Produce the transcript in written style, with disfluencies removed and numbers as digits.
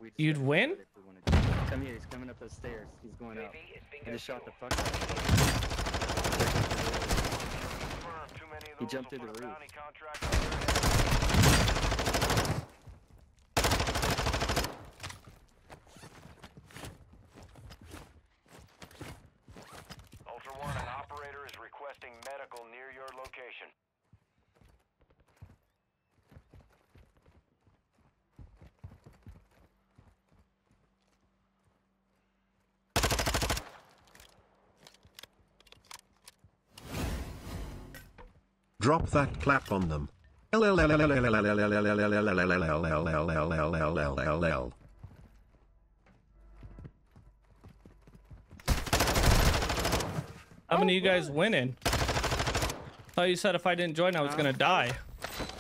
You'd win? Come here, he's coming up those stairs. He's going up. I just shot the fuck out of him. He jumped through the roof. Ultra One, an operator is requesting medical near your location. Drop that clap on them. How many of you guys winning? Thought you said if I didn't join, I was gonna die.